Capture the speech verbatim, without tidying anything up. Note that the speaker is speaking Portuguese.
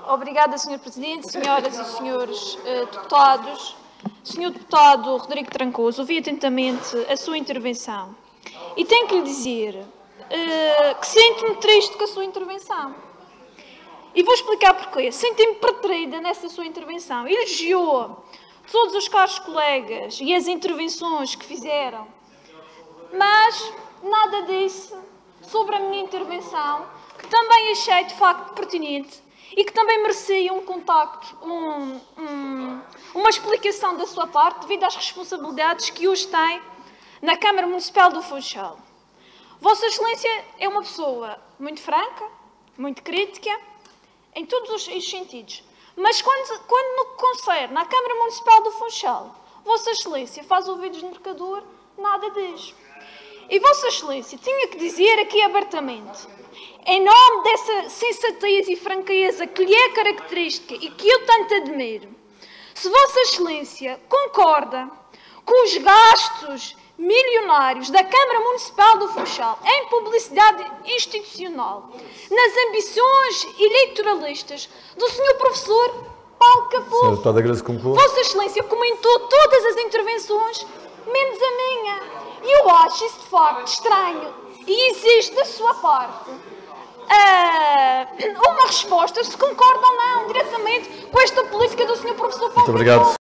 Obrigada, senhor Presidente, senhoras e senhores uh, deputados. senhor Deputado Rodrigo Trancoso, ouvi atentamente a sua intervenção e tenho que lhe dizer uh, que sinto-me triste com a sua intervenção. E vou explicar porquê. Senti-me preterida nessa sua intervenção. Elogiou todos os caros colegas e as intervenções que fizeram, mas nada disse sobre a minha intervenção, que também achei de facto pertinente e que também merecia um contacto, um, um, uma explicação da sua parte devido às responsabilidades que hoje tem na Câmara Municipal do Funchal. Vossa Excelência é uma pessoa muito franca, muito crítica, em todos os, os sentidos. Mas quando, quando no que concerne à Câmara Municipal do Funchal, Vossa Excelência faz ouvidos de mercador, nada diz. E Vossa Excelência tinha que dizer aqui abertamente, em nome dessa sensatez e franqueza que lhe é característica e que eu tanto admiro, se Vossa Excelência concorda com os gastos milionários da Câmara Municipal do Funchal em publicidade institucional, nas ambições eleitoralistas do senhor Professor Paulo Cafofo. Vossa Excelência comentou todas as intervenções, menos a minha. E eu acho isso de facto estranho e exige da sua parte uh, uma resposta se concorda ou não diretamente com esta política do senhor Professor Paulo Cafofo.